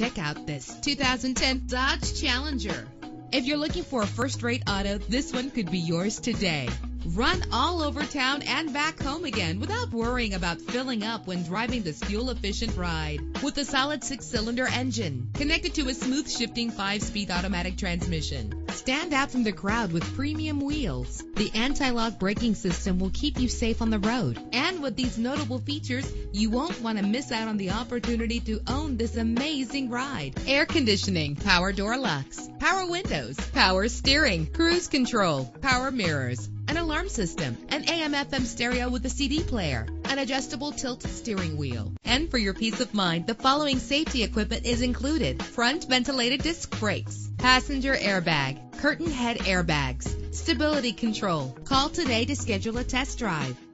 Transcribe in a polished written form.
Check out this 2010 Dodge Challenger. If you're looking for a first-rate auto, this one could be yours today. Run all over town and back home again without worrying about filling up when driving this fuel-efficient ride. With a solid 6-cylinder engine connected to a smooth shifting 5-speed automatic transmission. Stand out from the crowd with premium wheels. The anti-lock braking system will keep you safe on the road. And with these notable features, you won't want to miss out on the opportunity to own this amazing ride. Air conditioning, power door locks, power windows, power steering, cruise control, power mirrors, an alarm system, an AM/FM stereo with a CD player, an adjustable tilt steering wheel. And for your peace of mind, the following safety equipment is included: front ventilated disc brakes, passenger airbag, curtain head airbags, stability control. Call today to schedule a test drive.